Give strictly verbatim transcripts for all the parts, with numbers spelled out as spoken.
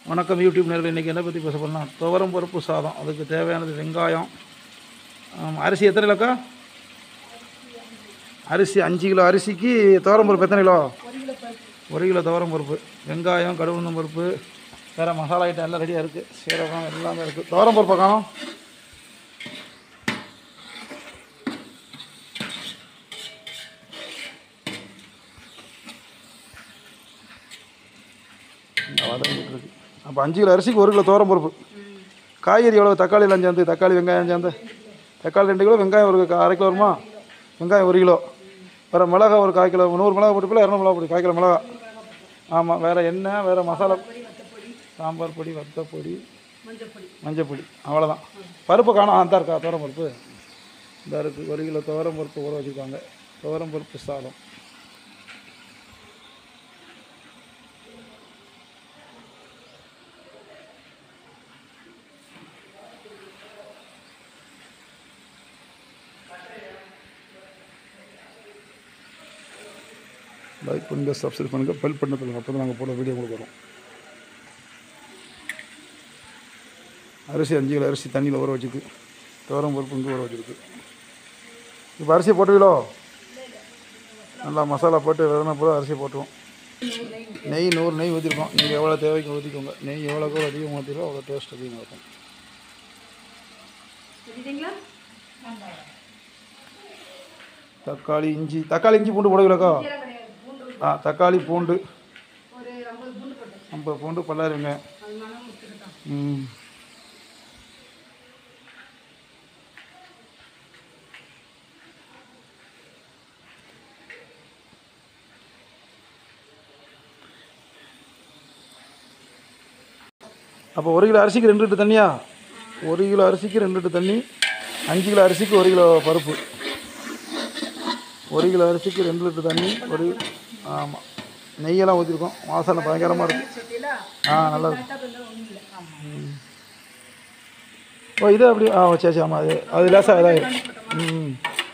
வணக்கம் யூடியூப் நேயர்களே, இன்றைக்கி என்ன பற்றி பேச போகிறோம்னா துவரம் பருப்பு சாதம். அதுக்கு தேவையானது வெங்காயம், அரிசி எத்தனை கிலோக்கா? அரிசி அஞ்சு கிலோ அரிசிக்கு துவரம் பருப்பு எத்தனை கிலோ? ஒரு கிலோ துவரம் பருப்பு, வெங்காயம், கடுகு பருப்பு, வேறு மசாலா ஐட்டம் எல்லாம் ரெடியாக இருக்குது. சீரகம் எல்லாமே இருக்குது. துவரம் பருப்பை காணும். வதங்கிட்டு இருக்கு. அப்போ அஞ்சு கிலோ அரிசிக்கு ஒரு கிலோ துவரம் பருப்பு. காய்கறி எவ்வளோ? தக்காளி எல்லாம் சேர்ந்து, தக்காளி வெங்காயம் சேர்ந்து, தக்காளி ரெண்டு கிலோ, வெங்காயம் ஒரு அரை கிலோ வருமா? வெங்காயம் ஒரு கிலோ. வேறு மிளகா ஒரு கால் கிலோ, நூறு மிளகா போட்டுப்பில் இரநூறு மிளகா போட்டு கால் கிலோ மிளகா. ஆமாம். வேறு எண்ணெய், வேறு மசாலா, சாம்பார் பொடி, வத்தப்பொடி, மஞ்சள் பொடி, அவ்வளோதான். பருப்பு காணும். அந்த இருக்கா துவரம் பருப்பு? இந்த இருக்குது. ஒரு கிலோ துவரம் பருப்பு ஊற வச்சுருக்காங்க. துவரம் பருப்பு சாதம். லைக் பண்ணுங்கள், சப்ஸ்கிரைப் பண்ணுங்கள், பெல் பண்ணதில்லை. அப்போ தான் நாங்கள் போட வீடியோ உங்களுக்கு வரும். அரிசி அஞ்சு கிலோ அரிசி தண்ணியில் ஊற வச்சுருக்கு. துவரம் பருப்பு இங்கே ஊற வச்சுருக்கு. இப்போ அரிசி போட்டுவிலோ. நல்லா மசாலா போட்டு வெறும் போது அரிசி போட்டுருவோம். நெய் நூறு நெய் ஊற்றிருக்கோம். நீங்கள் எவ்வளோ தேவைக்கு ஊற்றிக்கோங்க. நெய் எவ்வளோக்கு அதிகம் ஊற்றிடுவோம் அவ்வளோ டேஸ்ட் அதிகமாக இருக்கும். தக்காளி, இஞ்சி, தக்காளி இஞ்சி பூண்டு போடுவீங்களா? ஆ, தக்காளி பூண்டு ஐம்பது பூண்டு பல்லாருங்க. ம் அப்போ ஒரு கிலோ அரிசிக்கு ரெண்டு லிட்டர் தண்ணியா? ஒரு கிலோ அரிசிக்கு ரெண்டு லிட்டர் தண்ணி. அஞ்சு கிலோ அரிசிக்கு ஒரு கிலோ பருப்பு. ஒரு கிலோ அரிசிக்கு ரெண்டு லிட்டர் தண்ணி. ஒரு ஆமாம். நெய்யெல்லாம் ஊற்றிருக்கோம். வாசனை பயங்கரமாக இருக்குது. ஆ, நல்லா இருக்கும். ஓ, இது அப்படி ஆ சரி சரி. ஆமாம், அது அது லேசாக இதாகிடும். ம்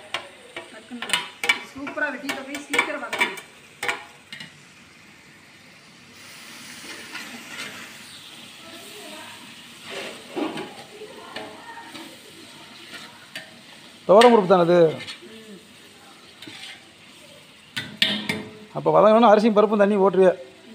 துவரம் பருப்பு தானே அது? அப்போ வதங்கணும்னா அரிசியும் பருப்பும் தண்ணி ஓட்டுருவே.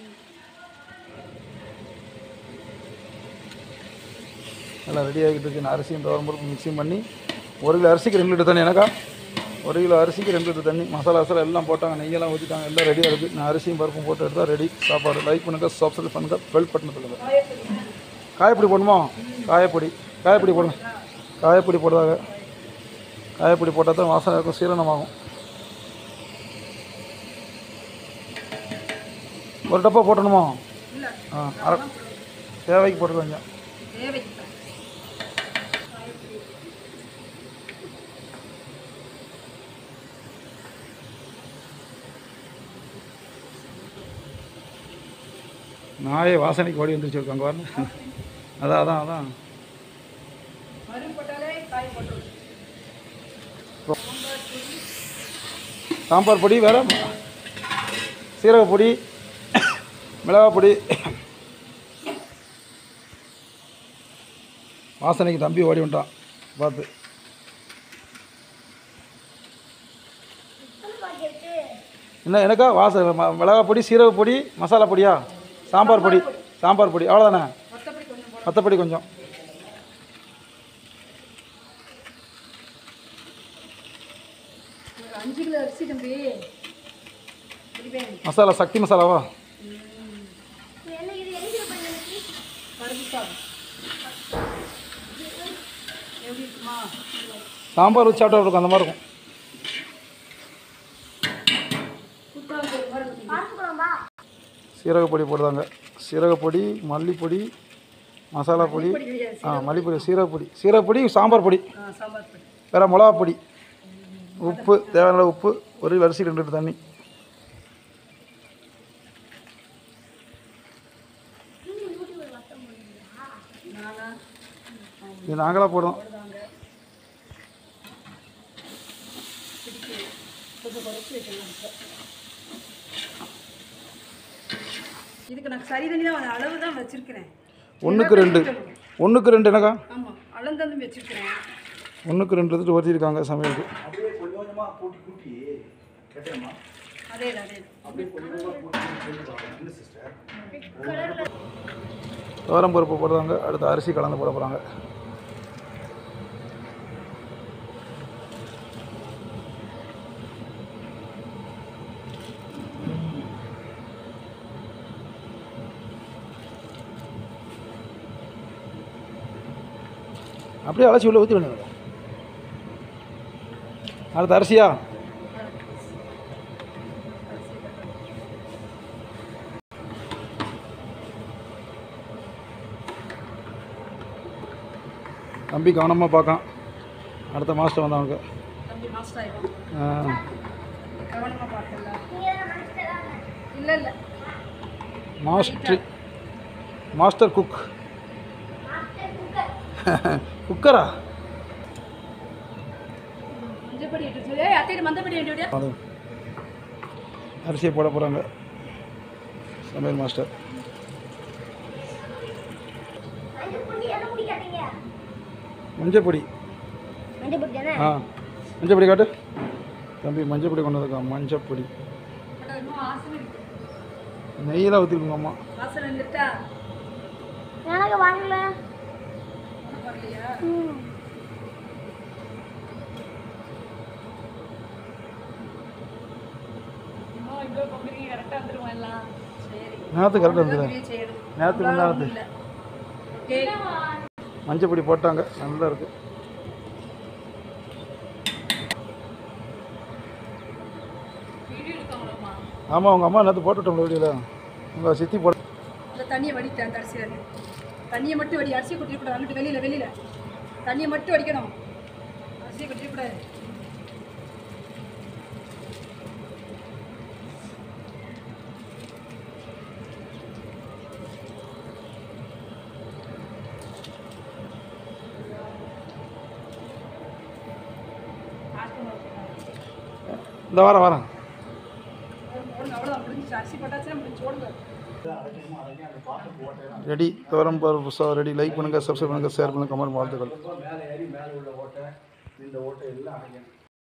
எல்லாம் ரெடி ஆகிட்டு இருக்கு. நான் அரிசியும் துவரம் பருப்பு மிக்சிங் பண்ணி ஒரு கிலோ அரிசிக்கு ரெண்டு லிட்டர் தண்ணி. எனக்கா ஒரு கிலோ அரிசிக்கு ரெண்டு லிட்டர் தண்ணி. மசாலா மசாலா எல்லாம் போட்டாங்க, நெய்யெல்லாம் ஊற்றிட்டாங்க, எல்லாம் ரெடியாக இருக்குது. நான் அரிசியும் பருப்பும் போட்டு எடுத்தால் ரெடி சாப்பாடு. லைக் பண்ணுங்கள், சப்ஸ்கிரைப் பண்ணுங்கள், பெல் பட்டன் சொல்லுங்கள். காயப்பொடி போடணுமா? காயப்பொடி காயப்பொடி போடுங்க. காயப்பொடி போடுவாங்க. காயப்பொடி போட்டால் தான் வாசனை இருக்கும், சீரணமாகும். ஒரு டப்பா போட்டணுமா? ஆ, அரை தேவைக்கு போட்டுக்கோங்க. நாயே வாசனைக்கு ஓடி வந்துருச்சு இருக்காங்க வரல. அதான் அதான் அதான் சாம்பார் பொடி, வேறு சீரக பொடி, மிளகா பொடி. வாசனைக்கு தம்பி ஓடி வந்துட்டான் பார்த்து. என்ன எனக்கா வாசனை? மிளகா பொடி, சீரக பொடி, மசாலா பொடியா? சாம்பார் பொடி, சாம்பார் பொடி, அவ்வளோதானே? வத்தப்பொடி கொஞ்சம். மசாலா சக்தி மசாலாவா? சாம்பார் வச்சு சாப்பிட்டா இருக்கும், அந்த மாதிரி இருக்கும். சீரகப்பொடி போடுவாங்க. சீரகப்பொடி, மல்லிப்பொடி, மசாலா பொடி, ஆ மல்லிப்பொடி, சீரகப்பொடி, சீரகப்பொடி, சாம்பார் பொடி, வேறு மிளகா பொடி, உப்பு தேவையான உப்பு, ஒரு அரிசி ரெண்டு லிட்டர் தண்ணி. இது நாங்களாக போடுவோம். இதுக்கு நான் சரி தண்ணி தான் அளவு தான் வச்சிருக்கிறேன். ஒன்றுக்கு ரெண்டு ஒன்றுக்கு ரெண்டு என்னக்கா? ஆமாம், அளந்து வச்சிருக்கிறேன். ஒன்றுக்கு ரெண்டு எடுத்துட்டு வச்சிருக்காங்க சமையலுக்கு. அதே அதே துவரம் பருப்பு போடுறாங்க. அடுத்து அரிசி கலந்து போட போகிறாங்க. அப்படியே அலசி உள்ள ஊற்றி வேணும். அடுத்து அரிசியா? தம்பி கவனமாக பார்க்கான். அடுத்த மாஸ்டர் வந்தவங்க. மாஸ்டர் மாஸ்டர் குக் குக்கரா? அரிசியை போட போகிறாங்க சமையல் மாஸ்டர். மஞ்சப்பொடி. ஆ மஞ்சப்பொடி காட்டு தம்பி. மஞ்சப்பொடி கொண்டு வந்திருக்கா. மஞ்சப்பொடி நெய்யெல்லாம் ஊற்றிருக்குங்க அம்மா. வாங்கல நேரத்துக்கு கரெக்டாக இருந்தது. நேரத்துக்கு முன்னாடி மஞ்சப்பொடி போட்டாங்க. நல்லா இருக்கு. ஆமாம், உங்கள் அம்மா நேற்று போட்டுவிட்டோம் வீடியோவில். உங்கள் சித்தி போட தண்ணியை வடித்தேன். அரிசியில் தண்ணியை மட்டும் வடி. அரிசியை கொட்டிக்கூடாது. அங்கிட்டு வெளியில் வெளியில் தண்ணியை மட்டும் வடிக்கணும். அரிசியை கொட்டிக்கூடாது. இந்த வாரம் வாரம் ரெடி. துவரம் பருப்பு சாதம் ரெடி. லைக் பண்ணுங்கள், சப்ஸ்கிரைப் பண்ணுங்கள், ஷேர் பண்ணுங்கள், கமெண்ட் வாழ்த்துக்கள்.